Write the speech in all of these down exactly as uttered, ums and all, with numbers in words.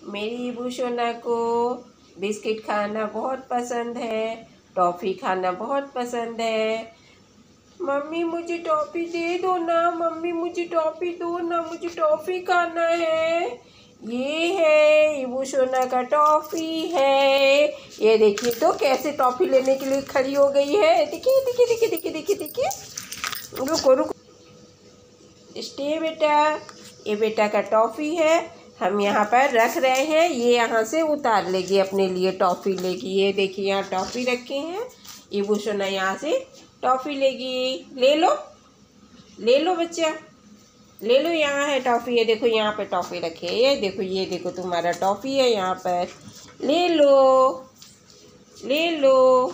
मेरी भूषणा को बिस्किट खाना बहुत पसंद है, टॉफ़ी खाना बहुत पसंद है। मम्मी मुझे टॉफ़ी दे दो ना, मम्मी मुझे टॉफ़ी दो ना, मुझे टॉफ़ी खाना है। ये है भूषणा का टॉफ़ी है। ये देखिए तो कैसे टॉफ़ी लेने के लिए खड़ी हो गई है। देखिए देखिए देखिए देखिए देखिए देखिए। रुको रुको, स्टे बेटा। ये बेटा का टॉफ़ी है, हम यहाँ पर रख रहे हैं। ये यहाँ से उतार लेगी, अपने लिए टॉफ़ी लेगी। ये देखिए यहाँ टॉफ़ी रखे हैं। ये भूषणा यहाँ से टॉफ़ी लेगी। ले लो ले लो बच्चा, ले लो, यहाँ है टॉफ़ी। ये देखो यहाँ पे टॉफ़ी रखी है। ये देखो ये देखो तुम्हारा टॉफ़ी है यहाँ पर। ले लो ले लो।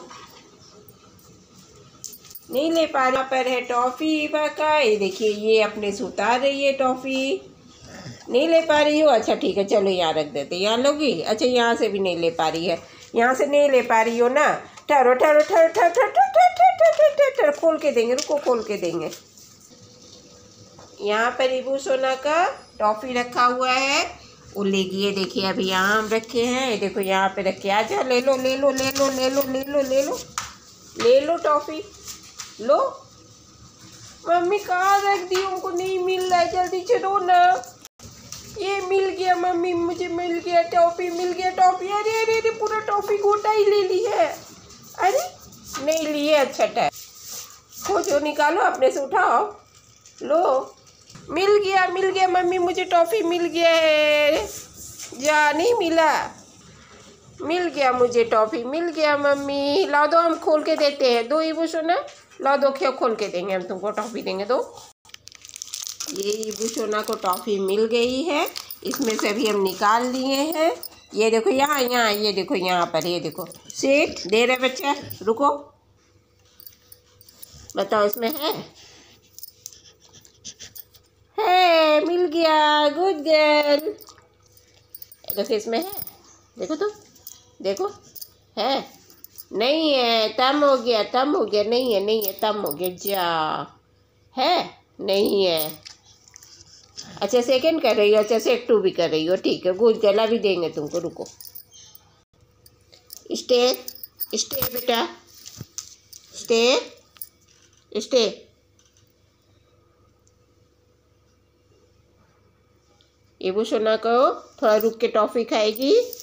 नहीं ले पा रहा पर है टॉफ़ी का। ये देखिए ये अपने से उतार रही है टॉफ़ी। नहीं ले पा रही हो, अच्छा ठीक है, चलो यहाँ रख देते। यहाँ लोगी, अच्छा यहाँ से भी नहीं ले पा रही है। यहाँ से नहीं ले पा रही हो ना, ठहरो ठहरो ठहरो ठहरो ठहरो ठहरो ठहरो, खोल के देंगे, रुको खोल के देंगे। यहाँ पर भूषणा का टॉफ़ी रखा हुआ है, वो लेगी। ये देखिए अभी यहाँ हम रखे हैं। ये देखो यहाँ पे रखे। आजा ले लो ले लो ले लो ले लो ले लो ले लो ले लो टॉफ़ी लो। मम्मी कहाँ रख दी, उनको नहीं मिल रहा है, जल्दी से दो ना। ये मिल गया मम्मी, मुझे मिल गया टॉफ़ी, मिल गया टॉफ़ी। अरे अरे अरे पूरा टॉफ़ी गोटा ही ले ली है। अरे नहीं लिए, अच्छा टाइम खोजो, निकालो अपने से, उठाओ, लो। मिल गया मिल गया मम्मी, मुझे टॉफ़ी मिल गया है। जा, नहीं मिला, मिल गया मुझे टॉफ़ी, मिल गया मम्मी। लाओ दो, हम खोल के देते हैं। दो ये भूषणा, लाओ दो, क्यों खोल के देंगे, हम तुमको टॉफ़ी देंगे। दो। ये भूषणा को टॉफ़ी मिल गई है, इसमें से अभी हम निकाल लिए हैं। ये देखो यहाँ यहाँ ये देखो यहाँ पर, ये देखो सेठ दे रहे बच्चा। रुको, बताओ इसमें है है मिल गया, गुड गर्ल। देखो इसमें है, देखो तो, देखो है, नहीं है, तम हो गया तम हो गया, नहीं है नहीं है, तम हो गया। जा, है नहीं है। अच्छा सेकंड कर रही हो, अच्छा सेट टू भी कर रही हो, ठीक है, गुड गला भी देंगे तुमको। रुको, स्टे स्टे बेटा, स्टे स्टे। ये भूषणा को थोड़ा रुक के टॉफ़ी खाएगी।